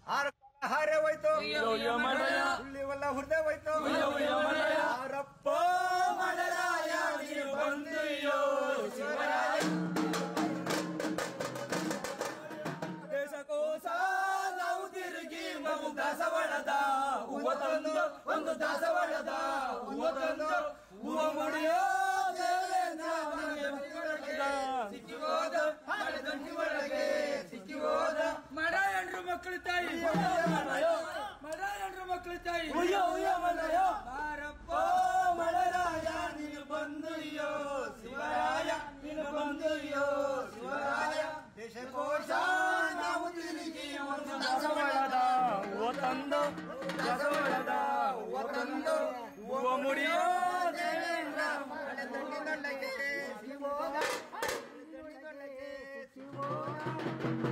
ಹಾರೆ ಹೋಯ್ತು ಹುಲ್ಲಿವಲ್ಲ ಹುರ್ದೆ ಹೋಯ್ತು ಆರಪ್ಪ ಮಳರಾಯ ನೀನು ಬಂದಿಯೋ ಶಿವರಾಯ ದೇಶಕೋಶ ನಾವು ತಿರುಗಿ ಮಗು ದಾಸವಾಳದ ಹೂವ ತಂದು ಒಂದು ದಾಸವಾಳದ ಹೂವ ತಂದು ಹೂವ ಮುಡಿಯೋ ಸಿಕ್ಕಿ ಹೋದ ದಂಡಿ ಒಳಗೆ ಸಿಕ್ಕಿ ಹೋದ ಮಡ ಎಂಡ್ರು ಮಕ್ಕಳು ತಾಯಿ ಮಡ ಎಂಡ್ರು ಮಕ್ಕಳು ತಾಯಿ ಬಾರಪ್ಪ ಮಳರಾಯ ನೀನು ಬಂದುಯ್ಯೋ ಶಿವರಾಯ ನೀನು ಬಂದುಯ್ಯೋ ಶಿವರಾಯ ದೇಶಕೋಶ ನಾವು ತಿರುಗಿ ಒಂದು ದಾಸವಾಳದ ಹೂವ ತಂದು ದಾಸವಾಳದ ಹೂವ ತಂದು ಹೂವ ಮುಡಿಯೋ ದೇವೇಂದ್ರ ದಂಡಿ ದಂಡಗೆ ಶಿವೋದ